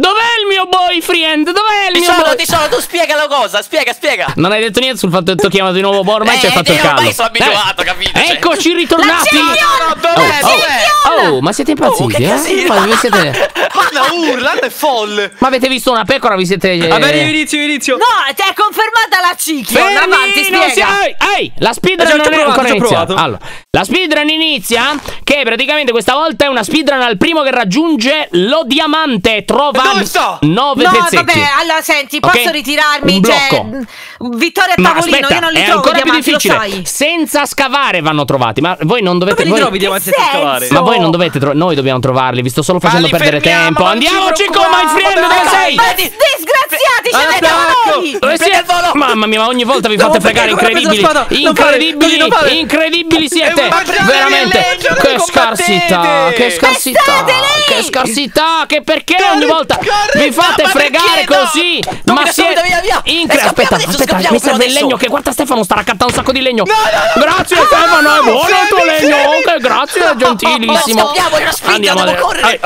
Dov'è il mio boyfriend? Dov'è il mio boyfriend? Ti sono, tu spiega la cosa, spiega. Non hai detto niente sul fatto che ti ho chiamato di nuovo, ormai ci hai fatto il callo. Ormai sono abituato, capito? Eccoci ritornati. Ma siete impazziti, che casino. Ma vi siete... Guarda, urla, è folle. Ma avete visto una pecora? Vi siete... Vabbè, inizio. No, ti è confermata la cicchio. Avanti, spiega. La speedrun non è ancora iniziata. Allora, la speedrun inizia che praticamente questa volta è una speedrun al primo che raggiunge lo diamante. Trova dove sto? 9 pezzetti. Vabbè, allora senti, posso ritirarmi? Un blocco. Vittoria a tavolino, aspetta, io non li è trovo ancora più diamanti, difficile. lo sai. Senza scavare vanno trovati. Ma voi non dovete... Dove li trovi i diamanti senza scavare? Ma voi non dovete noi dobbiamo trovarli. Vi sto solo facendo perdere tempo. Andiamo, Cicco, my friend, dove sei? Disgraziati, ce ne abbiamo noi. Dove siete? Mamma mia, ma ogni volta vi fate fregare. Incredibili. Incredibili siete. Veramente. Che scarsità. Che scarsità. Che perché ogni volta vi fate fregare così? Ma siete... Aspetta, mi serve il legno. Che guarda, Stefano sta raccattando un sacco di legno. Grazie, Stefano, è buono il tuo legno. Ok, grazie, gentilissimo. Andiamo a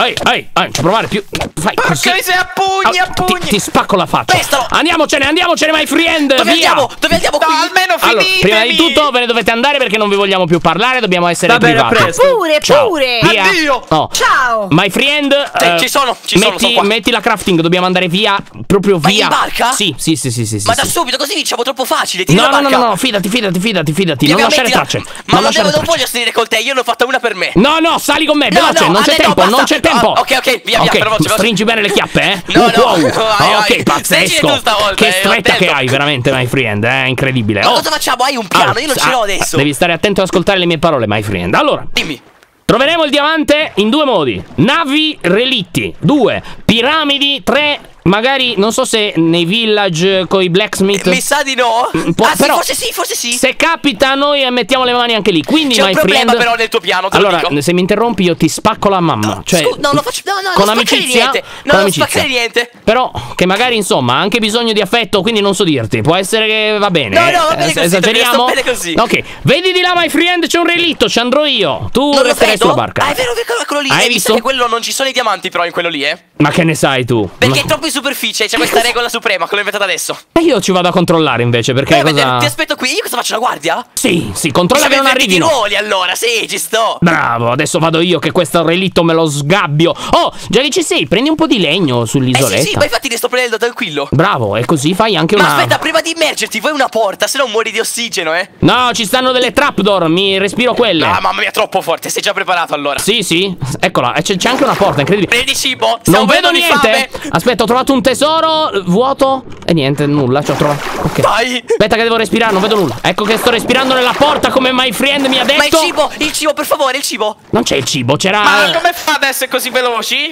ci provare più. Fai così. Appugni. Ti spacco la faccia. Andiamocene, my friend. Dove andiamo qui? Almeno Allora, prima di tutto ve ne dovete andare perché non vi vogliamo più parlare. Dobbiamo essere privati. Pure. Via. Addio. No. Ciao. My friend, ci sono, sono qua. metti la crafting, dobbiamo andare via. Proprio via. in barca? Sì. Ma da subito, così diciamo troppo facile. No, fidati. Non lasciare tracce. Ma non voglio salire con te, io ne ho fatta una per me. No, sali con me, veloce, non c'è tempo. Ok, via, veloce. Stringi bene le chiappe, eh? No. Ok, pazzesco. Che stretta che hai, veramente, my friend, incredibile. Ma cosa facciamo? Hai un piano, io non ce l'ho adesso. Devi stare attento ad ascoltare le mie parole, my friend. Allora, dimmi. Troveremo il diamante in 2 modi. Navi relitti, 2. Piramidi, 3. Magari, non so se nei village coi blacksmith. Mi sa di no. Però, forse sì. Se capita, noi mettiamo le mani anche lì. Quindi, c'è my un problema friend, però nel tuo piano. Allora, se mi interrompi, io ti spacco la mamma. Cioè, no, lo faccio. No, con non amicizia. Non spaccare niente. Però, che magari, insomma, ha anche bisogno di affetto. Quindi non so dirti. Può essere che va bene. No, va bene così. Esageriamo. Bene così. Ok, vedi di là, my friend, c'è un relitto. Ci andrò io. Tu resterai sulla barca. Ah, è vero, quello lì. Hai visto? Che quello non ci sono i diamanti, però, in quello lì, Ma che ne sai tu? Perché è troppo in superficie. C'è questa regola suprema che l'ho inventata adesso. E io ci vado a controllare invece, perché ti aspetto qui. Io cosa faccio, la guardia? Sì, controlla che non arrivino. Allora, sì, ci sto. Bravo, adesso vado io che questo relitto me lo sgabbio. Oh, già che ci sei, prendi un po' di legno sull'isoletta. Sì, ma infatti ne sto prendendo, tranquillo. Bravo, e così fai anche Ma aspetta, prima di immergerti, vuoi una porta, se no muori di ossigeno, No, ci stanno delle trapdoor, mi respiro quelle. Ah, mamma mia, troppo forte, sei già preparato allora? Sì, eccola, c'è anche una porta, incredibile. Prendi cibo, non vedo niente. Aspetta, ho trovato un tesoro vuoto e niente, nulla, ci ho trovato. Ok. Vai. Aspetta che devo respirare, non vedo nulla. Ecco che sto respirando nella porta come my friend mi ha detto. Ma il cibo, per favore, il cibo. Non c'è il cibo, c'era. Ma come fa ad essere così veloci?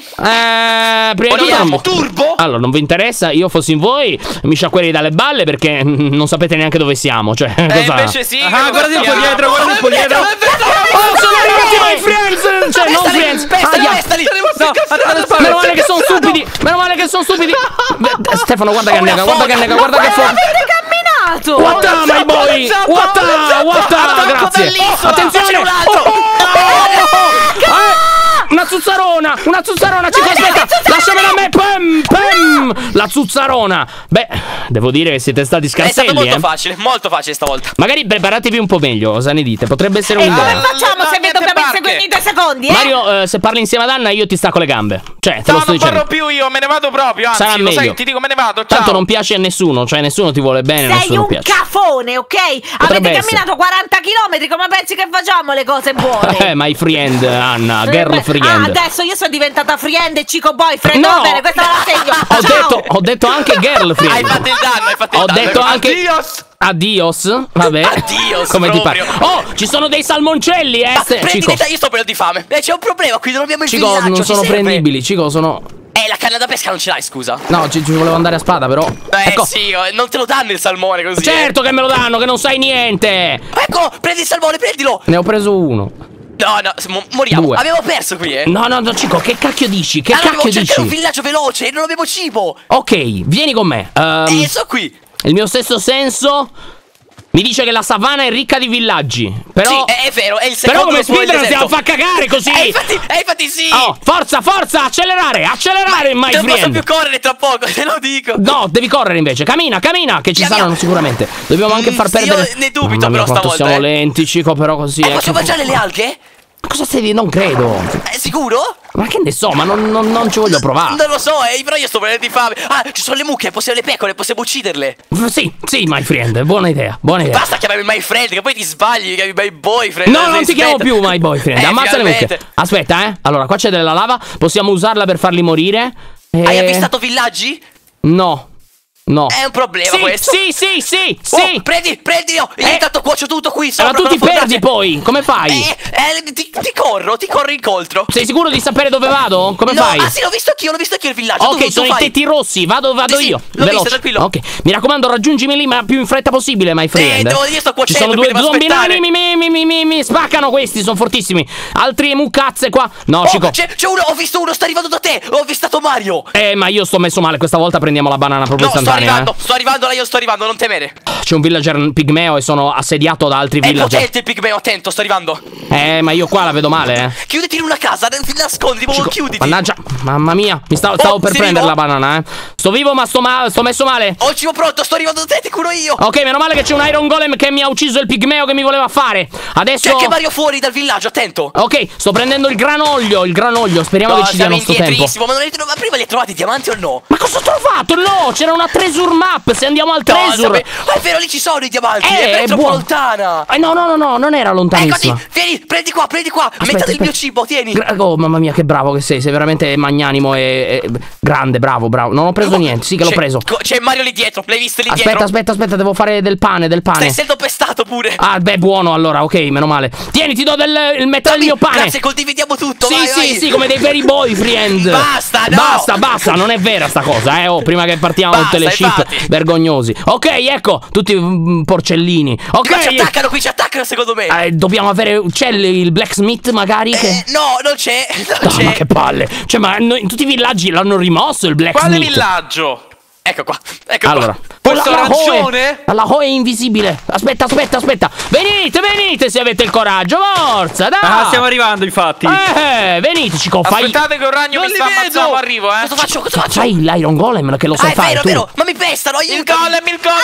Prima di tutto turbo? Allora, non vi interessa, io fossi in voi mi sciacquerei dalle balle perché non sapete neanche dove siamo, cioè cosa? Invece sì. Guardate un po' dietro, Oh, sono arrivati my friends! Cioè, non friends. Pestali. Meno male che sono stupidi. Stefano, guarda che annega, guarda che fuoco. Camminato. What my boy? What? Grazie. Attenzione. Una zuzzarona, Cico, aspetta. Lasciamela a me. Pam. La zuzzarona. Beh, devo dire che siete stati scarselli, molto facile stavolta. Magari preparatevi un po' meglio, cosa ne dite? Potrebbe essere un'idea. Come facciamo se vi dobbiamo inseguirmi in 2 secondi, Mario, se parli insieme ad Anna io ti stacco le gambe. Cioè, te lo sto dicendo. Non parlo più io, me ne vado proprio. Anzi, sarà lo sai, meglio. ti dico me ne vado, ciao. Tanto non piace a nessuno, cioè nessuno ti vuole bene, sei nessuno un piace. cafone, ok? Potrebbe Avete camminato 40 km, come pensi che facciamo le cose buone? My friend, Anna, girlfriend. Adesso io sono diventata friend e Cico boyfriend. No. Va bene, questa me la segno. Ho detto anche girlfriend. Hai fatto il danno, Ho detto anche Adios. Vabbè. Adios. Come ti pare? Oh, ci sono dei salmoncelli, Cico. Io sto per di fame. C'è un problema qui, non abbiamo il Cico, villaggio. non sono prendibili, Cico, sono. La canna da pesca non ce l'hai, scusa. No, ci volevo andare a spada, però. Ecco. Sì, non te lo danno il salmone così. Certo che me lo danno, che non sai niente. Ecco, prendi il salmone, prendilo. Ne ho preso uno. No, moriamo. 2. Abbiamo perso qui, No, Cico, che cacchio dici? Dobbiamo cercare un villaggio veloce, non abbiamo cibo. Ok, vieni con me. So qui. Il mio stesso senso Mi dice che la savana è ricca di villaggi. Però Sì, è vero, è il secondo. Però come dopo il speedrun stiamo a deserto. far cagare così. Infatti sì. Oh, forza, accelerare, my Non posso friend. più correre tra poco, te lo dico. No, devi correre invece. Cammina, che ci Via, saranno via. sicuramente. Dobbiamo anche far sì, perdere. io ne dubito, Mamma mia, però, quanto stavolta, siamo lenti, Cico, però così. Posso mangiare le alghe? Cosa stai dicendo? Non credo. È sicuro? Ma che ne so, ma non ci voglio provare. Non lo so, però io sto venendo di fame. Ah, ci sono le mucche, le pecore, possiamo ucciderle. Sì, my friend, buona idea. Basta chiamarmi my friend, che poi ti sbagli, mi chiami my boyfriend. No, non ti chiamo più my boyfriend. Ammazza le mucche. finalmente. Aspetta, allora, qua c'è della lava. Possiamo usarla per farli morire. Hai avvistato villaggi? No. È un problema questo. Sì. Oh, prendilo. Io intanto cuocio tutto qui sopra. Ma tu ti perdi poi. Come fai? Ti corro incontro. Sei sicuro di sapere dove vado? Come No, fai? sì, l'ho visto anch'io il villaggio. Ok, sono i tetti rossi. Vado Sì, io. l'ho visto, Veloce. tranquillo. Ok, mi raccomando, raggiungimi lì, ma più in fretta possibile, my friend. devo dire, sto Ci cuocendo, sono due quindi devo zombie aspettare. nani, mi spaccano questi, sono fortissimi. Altri mucazze qua. No, Cico. C'è uno, ho visto uno, sta arrivando da te. Ho avvistato Mario. Ma io sto messo male. Questa volta prendiamo la banana proprio No, sto istantanea. arrivando, io sto arrivando, non temere. C'è un villager pigmeo e sono assediato da altri È villager. potente il pigmeo, attento, sto arrivando. Ma io qua la vedo male, Chiuditi in una casa, nasconditi, Cico, chiuditi. mannaggia, mamma mia, stavo per sei prendere vivo? la banana, Sto vivo, ma sto messo male. Ho il cibo pronto, sto arrivando da te, ti curo io. Ok, meno male che c'è un Iron Golem che mi ha ucciso il pigmeo che mi voleva fare. Adesso. C'è anche Mario fuori dal villaggio, attento. Ok, sto prendendo il granoglio. Speriamo che ci diano sto tempo. Ma prima li hai trovati i diamanti o no? Ma cosa ho trovato? No, c'era una treasure map. Se andiamo al treasure. È vero, lì ci sono i diamanti. È troppo buono. lontana. No, non era lontanissima. Vieni, prendi qua. Metà del mio cibo, tieni. Oh, mamma mia, che bravo che sei veramente magnanimo e grande, bravo. Non ho preso niente, sì che l'ho preso. C'è Mario lì dietro, l'hai visto lì dietro? Aspetta, devo fare del pane. Stai essendo pestato pure. Ah, beh, buono allora, ok, meno male. Tieni, ti do il metà del mio pane. Grazie, condividiamo tutto. Sì, come dei veri boyfriend. Basta, no. Basta, non è vera sta cosa, prima che partiamo tutte le ship infatti. vergognosi. Ok, ecco, tutti porcellini. Ok. Qui ci attaccano secondo me. Dobbiamo avere. C'è il blacksmith magari che. No, non c'è. Ma che palle. Cioè, ma in tutti i villaggi l'hanno rimosso il blacksmith. Quale villaggio? Ecco qua. Allora, Questo arancione? La Hoe è invisibile. Aspetta. Venite se avete il coraggio. Forza, dai. Ah, stiamo arrivando, infatti. Venite, Cico. Aspettate che un ragno mi sta ammazzando, arrivo, Cosa faccio? Fai l'Iron Golem che lo sai fare. È vero. Ma mi pestano, Il golem,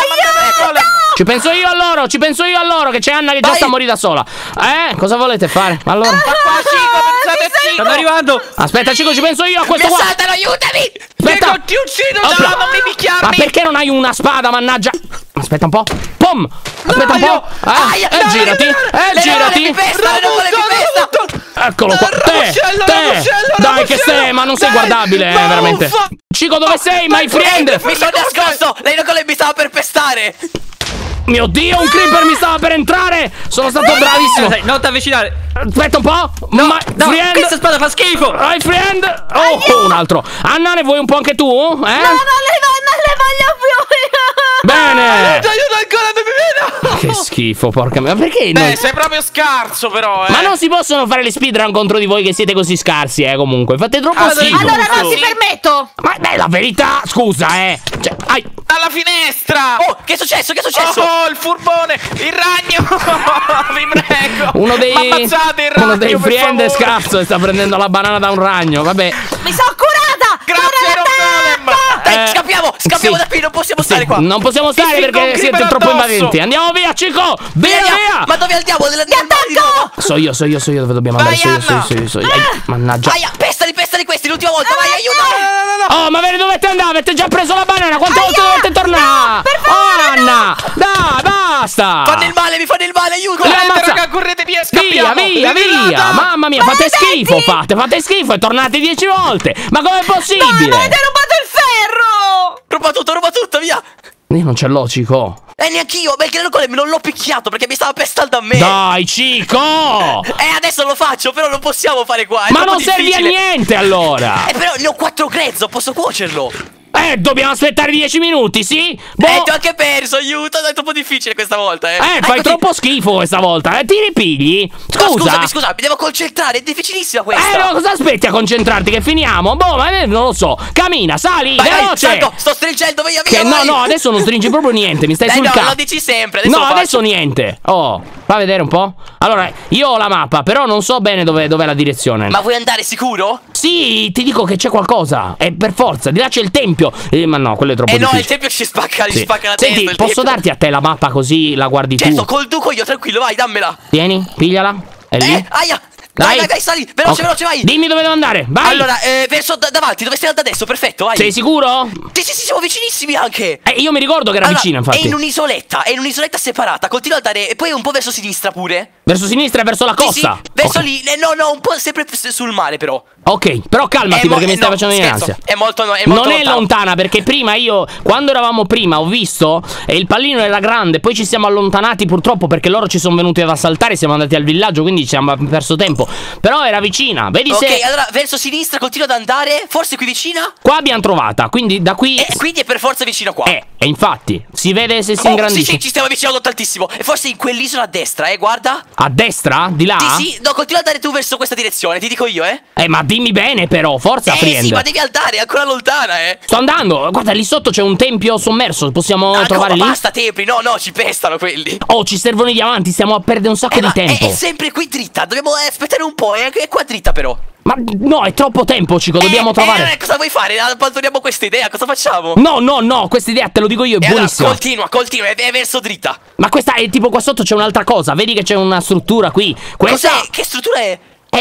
Ci penso io a loro, che c'è Anna che già sta a morire da sola. Cosa volete fare? Allora. Ma qua, Cico, pensate a Cico. Stanno arrivando. Aspetta, Cico, ci penso io a questo Mi qua. assaltano, aiutami. Aspetta. Cico, ti uccido, Opla. no, non mi picchiarmi. Ma perché non hai una spada, mannaggia? Aspetta un po'. Pom! Aspetta un po'. Girati. Girati. Mi pesta. Eccolo qua. Te. Dai, che sei, ma non sei guardabile, veramente. Cico, dove sei, my friend? Mi sono nascosto. Lei non mi stava per pestare. Mio Dio, un creeper mi stava per entrare. Sono stato bravissimo. Non ti avvicinare. Aspetta un po'. No, friend. questa spada fa schifo. My friend. Oh, un altro. Anna, ne vuoi un po' anche tu? No, non le voglio più. Bene. Aiuto ancora, non mi vedo. Che schifo, porca mia. Perché Sei proprio scarso, però, Ma non si possono fare le speedrun contro di voi che siete così scarsi, comunque. Fate troppo schifo. Allora non ti permetto. Ma è la verità, scusa, Cioè, alla finestra. Oh, che è successo? Oh, il furbone, il ragno. Vi prego. Uno dei Ammazzate il ragno, uno dei per friend è favore. scarso e sta prendendo la banana da un ragno. Vabbè. Mi sono curata. Grazie, Rosalem. Dai, scappiamo sì. da qui, non possiamo stare qua. Non possiamo stare Ti fingo perché un siete creeper troppo addosso. invadenti. Andiamo via, Cico. Via. Ma dove andiamo? Ti attacco. So io dove dobbiamo andare. So io. Mannaggia. Pestali questi, l'ultima volta, vai, aiuto. Oh, ma ve ne dovete andare? Avete già preso la banana? Quante volte dovete tornare? Oh, Anna! Dai, basta! Mi fanno il male, aiuto. Correte, raga, correte via, scappiamo. Via! Mamma mia, fate schifo e tornate 10 volte! Ma com'è possibile? No, avete rubato il ferro. Ruba tutto, via. Io non ce l'ho, Cico. Neanch'io, perché non l'ho picchiato perché mi stava pestando a me. Dai, Cico! Adesso lo faccio, però non possiamo fare qua. Ma non servi a niente, allora! Però ne ho 4 grezzo, posso cuocerlo. Dobbiamo aspettare 10 minuti, sì? Boh. Ti ho anche perso, aiuto, è troppo difficile questa volta, Fai troppo schifo questa volta, ti ripigli? Scusa. Scusami, mi devo concentrare, è difficilissima questa. No, cosa aspetti a concentrarti che finiamo? Boh, ma non lo so. Cammina, sali, veloce. Salto, sto stringendo, via. Che no, adesso non stringi proprio niente, mi stai sul cazzo. No, lo dici sempre, adesso niente. Oh, fa vedere un po'. Allora, io ho la mappa, però non so bene dov'è la direzione. Ma vuoi andare sicuro? Sì, ti dico che c'è qualcosa. Per forza, di là c'è il tempio. Ma no, quello è troppo difficile. No, il tempio ci spacca la testa. Senti, posso darti a te la mappa così la guardi tu? Certo, col duco io, tranquillo, vai, dammela. Tieni, pigliala. È lì. Aia. Vai, sali, veloce, vai. Dimmi dove devo andare, vai. Allora, verso davanti, dove stai andando adesso, perfetto, vai. Sei sicuro? Sì, siamo vicinissimi anche. Io mi ricordo che era vicina, infatti. È in un'isoletta separata, continua ad andare, e poi un po' verso sinistra pure. Verso sinistra e verso la costa? Sì, verso lì, no, un po' sempre sul mare però. Ok, però calmati perché mi stai facendo venire ansia. È molto non è lontana perché prima quando eravamo prima ho visto e il pallino era grande, poi ci siamo allontanati purtroppo perché loro ci sono venuti ad assaltare, siamo andati al villaggio, quindi ci abbiamo perso tempo. Però era vicina, vedi se... Ok, allora verso sinistra continua ad andare, forse qui vicina? Qua abbiamo trovata, quindi da qui... quindi è per forza vicino qua. E infatti, si vede se si ingrandisce. Sì, ci stiamo avvicinando tantissimo. E forse in quell'isola a destra, guarda. A destra? Di là? Sì, no, continua ad andare tu verso questa direzione, ti dico io, ma dimmi bene però, forza Friend. Sì, ma devi andare, è ancora lontana, Sto andando, guarda, lì sotto c'è un tempio sommerso, possiamo trovare lì? Basta templi, no, ci pestano quelli. Oh, ci servono i diamanti, stiamo a perdere un sacco di tempo. È sempre qui dritta, dobbiamo aspettare un po', è qua dritta però. Ma no, è troppo tempo, Cico, dobbiamo trovare. Cosa vuoi fare? Abbandoniamo questa idea, cosa facciamo? No, questa idea te lo dico io, è buonissima. Allora, continua, è verso dritta. Ma questa è tipo qua sotto c'è un'altra cosa, vedi che c'è una struttura qui. Questa... Cos'è? Che struttura è?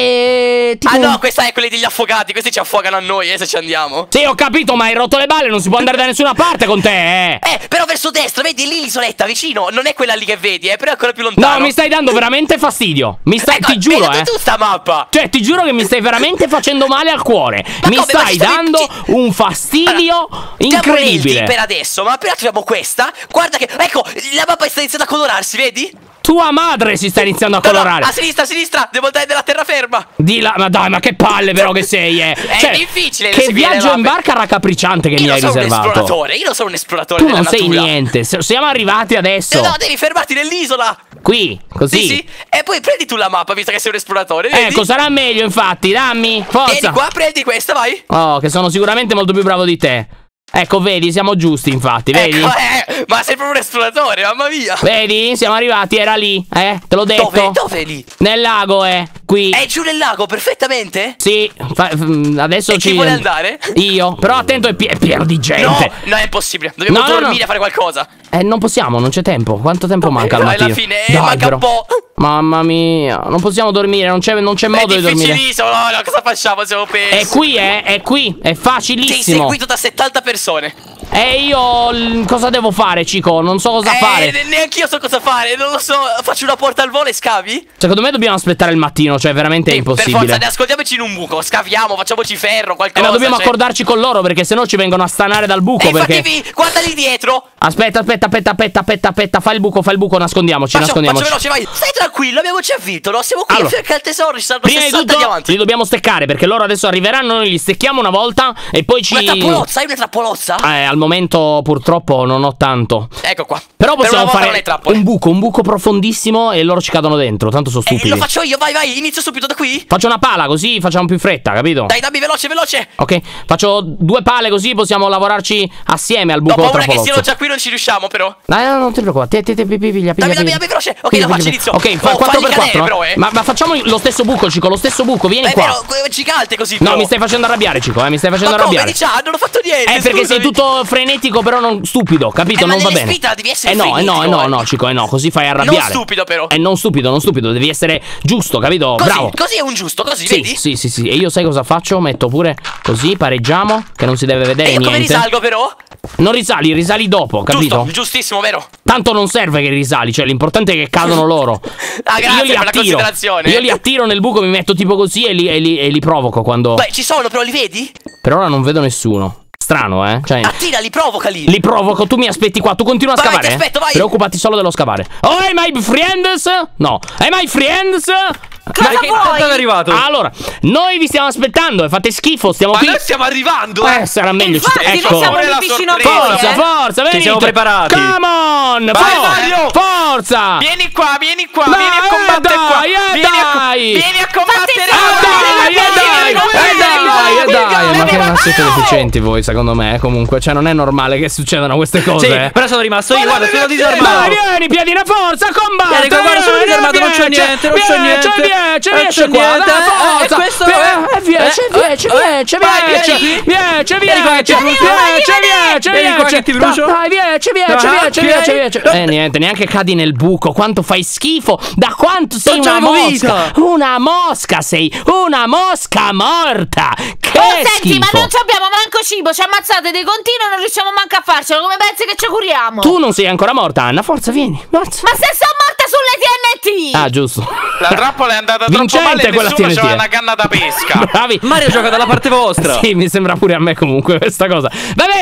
Tipo... no, questa è quella degli affogati, questi ci affogano a noi, se ci andiamo. Sì, ho capito, ma hai rotto le balle, non si può andare da nessuna parte con te, però verso destra, vedi lì l'isoletta vicino, non è quella lì che vedi, però è ancora più lontano. No, mi stai dando veramente fastidio. Ti giuro, tu sta mappa. Cioè, ti giuro che mi stai veramente facendo male al cuore. Mi stai dando un fastidio incredibile. Per adesso, ma appena troviamo questa, guarda che, ecco, la mappa sta iniziando a colorarsi, vedi? Tua madre si sta iniziando a colorare. A sinistra, devo andare della terraferma. Di là, ma dai, ma che palle però che sei, Cioè, è difficile. Che viaggio in barca raccapricciante che mi hai riservato. Io non sono un esploratore. Tu non sei niente. Siamo arrivati adesso. No, devi fermarti nell'isola. Qui, così. Sì. E poi prendi tu la mappa, visto che sei un esploratore. Ecco, sarà meglio, infatti. Dammi, forza. Vieni qua, prendi questa, vai. Oh, che sono sicuramente molto più bravo di te. Ecco, vedi, siamo giusti, infatti, vedi? Ecco, ma sei proprio un esploratore, mamma mia. Vedi, siamo arrivati, era lì, te l'ho detto. Dove lì? Nel lago, qui. È giù nel lago, perfettamente? Sì, adesso chi vuole andare? Io, però attento, è pieno di gente. No, è impossibile, dobbiamo dormire a fare qualcosa. Non possiamo, non c'è tempo. Quanto tempo manca al mattino? Alla fine, manca un po'. Mamma mia, non possiamo dormire, non c'è modo di dormire. È difficilissimo, no, cosa facciamo? Siamo persi. È qui, è facilissimo. Sei seguito da 70 persone. Io cosa devo fare, Cico? Non so cosa fare. Neanche io so cosa fare, non lo so. Faccio una porta al volo e scavi? Secondo me dobbiamo aspettare il mattino, cioè veramente è impossibile. Per forza, ascoltiamoci in un buco, scaviamo, facciamoci ferro, qualcosa. Ma dobbiamo accordarci con loro perché sennò ci vengono a stanare dal buco. Perché guarda lì dietro. Aspetta, fai il buco, nascondiamoci. Faccio veloce, vai. Stai tranquillo, abbiamo già vinto, no? Siamo qui a cercare il tesoro, ci saranno 60 diamanti. Li dobbiamo steccare perché loro adesso arriveranno, noi li stecchiamo una volta e poi ci... Una trappolozza, hai una trappolozza? Al momento purtroppo non ho tanto. Ecco qua. Però possiamo fare un buco profondissimo e loro ci cadono dentro, tanto sono stupidi. Lo faccio io, vai, inizio subito da qui. Faccio una pala così facciamo più fretta, capito? Dai, dammi veloce. Ok, faccio 2 pale così possiamo lavorarci assieme al buco. Ho paura che siano già qui, non ci riusciamo però. No, non ti preoccupare, piglia. Dammi veloce. Ok, la faccio inizio. Ok, 4x4 Ma facciamo lo stesso buco, Cico, vieni qua. Gigante così. No, mi stai facendo arrabbiare, Cico, mi stai facendo arrabbiare. Ma non ho fatto niente. Perché sei tutto frenetico però non stupido, capito? Non va bene. Devi essere no, Cico, così fai arrabbiare. Non stupido però. Non stupido, devi essere giusto, capito? Bravo. Così è un giusto, così, vedi? Sì. E io sai cosa faccio? Metto pure così, pareggiamo, che non si deve vedere niente. E come risalgo però? Non risali dopo, capito? Giustissimo, vero? Tanto non serve che risali, cioè l'importante è che cadono loro. Grazie per la considerazione. Io li attiro nel buco, mi metto tipo così e li provoco quando... Beh, ci sono, però li vedi? Per ora non vedo nessuno. Strano, Cioè... Attira, provocali. Li provoco, tu mi aspetti qua, tu continua a scavare. Vai, ti aspetto, vai. Preoccupati solo dello scavare. Oh, my friends? No, my friends? Cosa Dove è vuoi? arrivato? Allora, noi vi stiamo aspettando e fate schifo, stiamo Ma qui. noi stiamo arrivando, Sarà meglio. Infatti, Ecco. noi siamo Ora lì la vicino a sorpresa. voi, Forza, forza, venite. siamo preparati. Come on! Vai, Mario. Forza! Vieni qua, vieni qua, Dai, vieni a combattere qua. dai, Vieni a combattere Dai, ma che non siete deficienti voi, secondo me. Comunque, cioè, non è normale che succedano queste cose. Sì, però sono rimasto io, guarda, sono disarmato. Dai, vieni, piedina, forza, combatti! Vieni, guarda, sono disarmato, non c'ho niente, non c'ho niente. Vieni qua, dai, forza! questo Niente, neanche cadi nel buco. Quanto fai schifo. Da quanto sei Non una c'avevo mosca. vita. Una mosca sei. Una mosca morta. Che Senti, ma schifo. non abbiamo manco cibo, ci ammazzate di continuo, non riusciamo manco a farcelo. Come pensi che ci curiamo? Tu non sei ancora morta, Anna. Forza, vieni. Forza. Ma se sono morta sulle TNT! Ah, giusto. La trappola è andata troppo Vincente male e quella nessuno TNT. c'aveva una canna da pesca. Bravi. Mario gioca dalla parte vostra. Sì, mi sembra pure a me comunque questa cosa.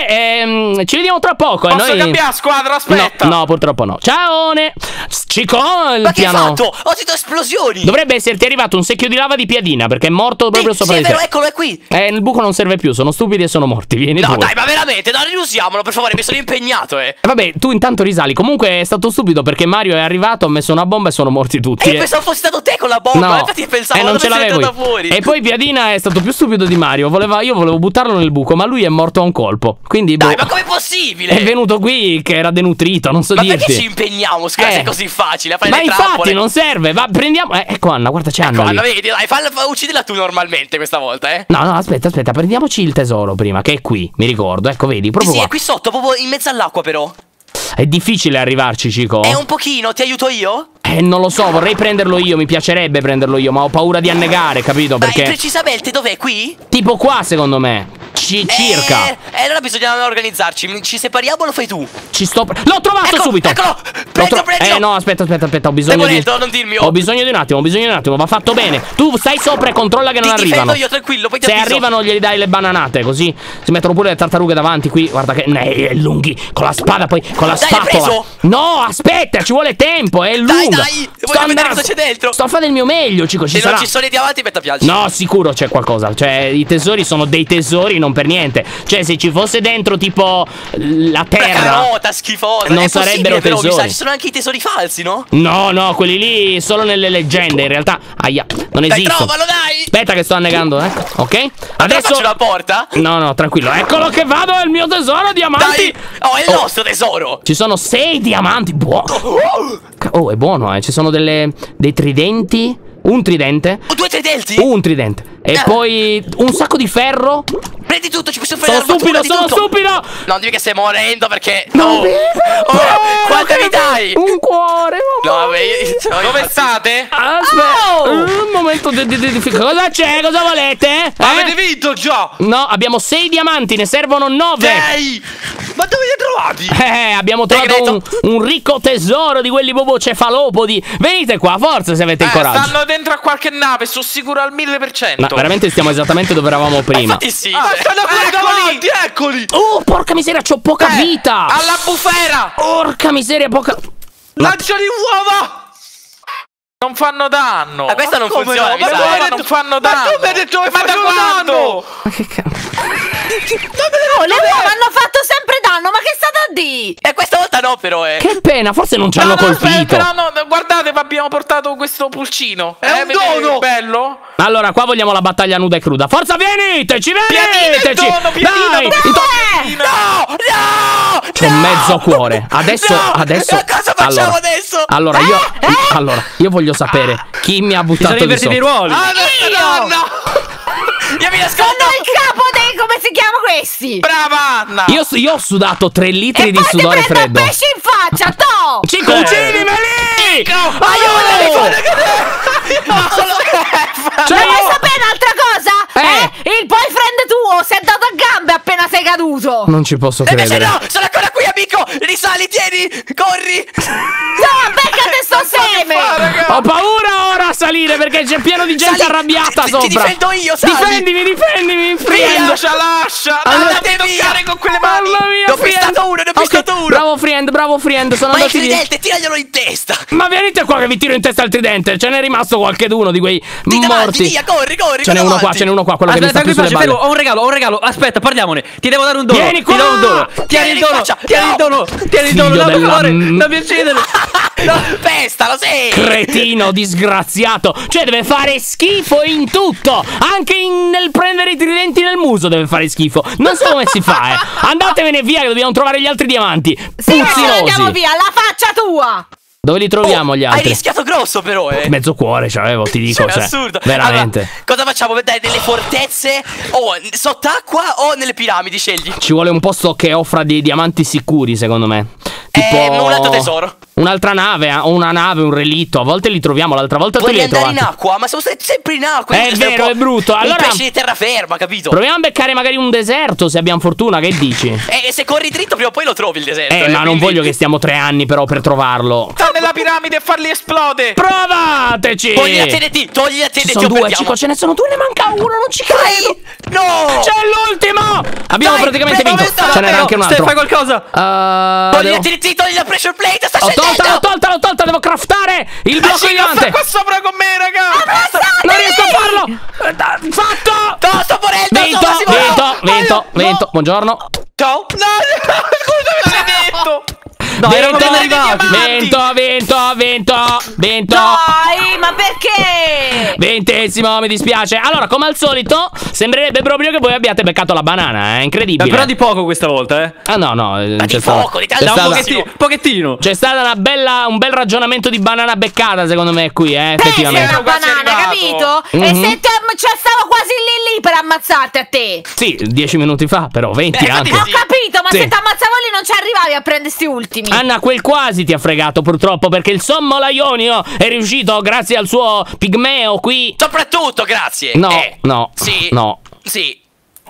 Vabbè, ci vediamo tra poco. Posso noi... cambiare squadra? Aspetta. No, purtroppo no. Ciaone. Cico, il Ma che hai piano. fatto? Ho sentito esplosioni. Dovrebbe esserti arrivato un secchio di lava di piadina, perché è morto proprio Sì, sopra sì, di è vero, te. eccolo, è qui. Il buco non serve più, sono stupidi e sono morti. Vieni No, tu. dai, ma veramente, dai, riusiamolo, per favore, mi sono impegnato, Vabbè, tu intanto risali. Comunque è stato stupido perché Mario è arrivato, ha messo una bomba e sono morti tutti. E pensavo fossi stato te con la bomba, No, infatti pensavo non dove ce sei l'avevo entrata io. fuori. E poi Piadina è stato più stupido di Mario. Io volevo buttarlo nel buco, ma lui è morto a un colpo. Quindi Dai, ma com'è possibile? è venuto qui che era denutrito, non so Ma dirti. perché ci impegniamo? Scusa, se è così facile a fare Ma le infatti trappole. non serve. Va, prendiamo. Ecco Anna, guarda c'è Anna. Ecco, lì. Anna, vedi, dai, uccidila tu normalmente questa volta, No, aspetta, prendiamoci il tesoro prima, che è qui, mi ricordo. Ecco, vedi, proprio Sì, qua. è qui sotto, proprio in mezzo all'acqua però. È difficile arrivarci, Cico. È un pochino, ti aiuto io? Non lo so, vorrei prenderlo io, mi piacerebbe prenderlo io, ma ho paura di annegare, capito? Dai, Perché precisamente, dov'è? Qui? tipo qua, secondo me. Circa. Allora bisogna organizzarci. Ci separiamo o lo fai tu? L'ho trovato Ecco, subito. eccolo. L'ho Prendilo. no, aspetta, ho bisogno di Devo non dirmi. Ho bisogno di un attimo, va fatto bene. Tu stai sopra e controlla che non Ti arrivano. difendo io, tranquillo, poi ti Se avviso. arrivano glieli dai le bananate, così si mettono pure le tartarughe davanti qui. Guarda che è lunghi, con la spada poi, con la Dai, spatola. l'hai preso? No, aspetta, ci vuole tempo, è lunga. Dai, voglio vedere cosa c'è dentro. Sto a fare il mio meglio, Cico, ci Se sarà. non ci sono i diamanti, metta piace. No, sicuro c'è qualcosa. Cioè, i tesori sono dei tesori, non per niente. Cioè, se ci fosse dentro tipo la terra, carota schifosa. non È sarebbero possibile, però, mi sa, tesori. ci sono anche i tesori falsi, no? No, quelli lì solo nelle leggende. In realtà, non Dai, esistono. trovalo, dai. Aspetta che sto annegando, ecco. Ok? Adesso faccio la porta. No, tranquillo. Eccolo che vado, è il mio tesoro, diamanti. Dai. Oh, è il nostro tesoro. Ci sono 6 diamanti. Buono. Oh, è buono, Ci sono dei tridenti. Un tridente. 2 tridenti. Un tridente. E poi un sacco di ferro. Prendi tutto, ci possiamo fare Sono l'armatura di tutto. stupido. Non dimmi che stai morendo perché. No, quanto mi dai? Un cuore. No, vabbè, Dove state? Aspetta, un momento di difficoltà. Cosa c'è? Cosa volete? Avete vinto già. No, abbiamo 6 diamanti, ne servono 9. Ehi, ma dove li hai trovati? Abbiamo trovato un ricco tesoro di quelli proprio cefalopodi. Venite qua, forza se avete il coraggio. Stanno dentro a qualche nave, sono sicuro al 1000%. Ma veramente stiamo esattamente dove eravamo prima. Infatti sì. stanno qui davanti, eccoli. Oh, porca miseria, c'ho poca vita. Alla bufera. Porca miseria, poca. Lanciali uova. Non fanno danno. Ma questa non funziona, mi Ma sa. come non fanno danno? Ma tu mi hai detto che facevano danno. Ma che cazzo? Le uova hanno fatto sempre danno, ma che state a dire? E questa volta no, però, Che pena, forse non ci hanno colpito. Però no, guardate, vi abbiamo portato questo pulcino. È un dono. Bello. Allora, qua vogliamo la battaglia nuda e cruda. Forza, veniteci, veniteci. Pianino, No! C'ho mezzo cuore. Adesso. Cosa facciamo adesso? Allora, io voglio sapere chi mi ha buttato di invertiti i sotto. ruoli. No! Io mi nascondo. Sono il capo dei... come si chiama questi? Brava Anna. Io ho sudato 3 litri E di poi ti sudore prendo freddo. un pesce in faccia, to! Cico, uccidimeli! Cioè, Vuoi sapere un'altra cosa? Il boyfriend tuo si è dato a gambe appena sei caduto! Non ci posso E invece credere. no, sono ancora qui, amico. Risali, tieni, corri. No, beccate sto seme! Ho paura ora a salire perché c'è pieno di gente Sali, arrabbiata ti sopra. difendo io, sali. Difendimi, friendo. Lascia. Andate Non via. toccare con quelle mani. Mamma mia, Ne ho pistato uno, Ok, Bravo friend, sono Ma il andati via. tridente, tiraglielo in testa. Ma venite qua che vi tiro in testa il tridente. Ce n'è rimasto qualcheduno di quei morti. Via, corri. Ce n'è uno qua, quello che mi sta più sulle balle. Ho un regalo. Aspetta, parliamone. Ti devo dare un dono. Vieni qua! Ti do un dono. Tieni il dono. Non mi uccidere. Pestalo, sì. Cretino disgraziato. Cioè deve fare schifo in tutto. Anche nel prendere i tridenti nel muso deve fare schifo. Non so come si fa, Andatevene via che dobbiamo trovare gli altri diamanti. Sì, andiamo via, la faccia tua. Dove li troviamo gli altri? Hai rischiato grosso però, Mezzo cuore c'avevo, ti dico. È assurdo. Veramente. Allora, cosa facciamo? Dai, nelle fortezze o sott'acqua o nelle piramidi, scegli. Ci vuole un posto che offra dei diamanti sicuri, secondo me. Un altro tesoro. Un'altra nave, una nave, un relitto. A volte li troviamo, l'altra volta tu li hai trovati. Voglio andare in acqua, ma siamo stati sempre in acqua. È vero, è brutto. Allora, un pesce di terraferma, capito? Proviamo a beccare magari un deserto, se abbiamo fortuna, che dici? E se corri dritto prima o poi lo trovi il deserto. Ma non voglio che stiamo 3 anni però per trovarlo. Sta nella piramide e farli esplode. Provateci. Togli la TNT, Ci sono 2, Cico, ce ne sono 2, ne manca uno, non ci credo. No. C'è l'ultimo. Abbiamo praticamente vinto. Ce n'era anche un altro. Fai qualcosa. Togli la TNT, togli la pressure plate. Sta L'ho tolta, devo craftare il blocco gigante. Qua sopra con me, raga. Non riesco a farlo. Fatto. Sto morendo. Vinto. Buongiorno. Ciao. No, scusami, l'hai detto. No, eravamo arrivati. Vinto. Dai, ma perché? 20°, mi dispiace. Allora, come al solito, sembrerebbe proprio che voi abbiate beccato la banana, è incredibile. Però di poco questa volta, Ah no, c'è poco, pochettino. C'è stata un bel ragionamento di banana beccata, secondo me, qui, effettivamente. Sei una banana, capito? E se stavo quasi lì per ammazzarti a te. Sì, 10 minuti fa, però 20 anche. Ho capito, ma Sì. se ti ammazzavo lì non ci arrivavi a prendere sti ultimi. Anna, quel quasi ti ha fregato purtroppo, perché il sommo Laionio è riuscito grazie al suo pigmeo qui. Soprattutto, grazie. No. Sì.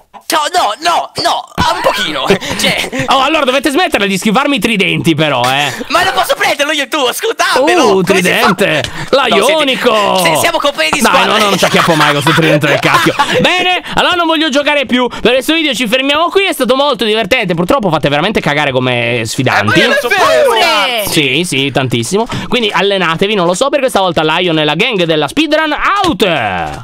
No, un pochino. Cioè. Oh, allora dovete smetterla di schivarmi i tridenti, però, Ma non posso prenderlo io e tu, ascoltamelo. Tridente Laionico. No, siamo compagni di squadra. Dai, no, non ci acchiappo mai con questo tridente del cacchio. Bene, allora non voglio giocare più. Per questo video ci fermiamo qui, è stato molto divertente. Purtroppo fate veramente cagare come sfidanti. Sì, tantissimo. Quindi allenatevi, non lo so, per questa volta Lion e la gang della speedrun out.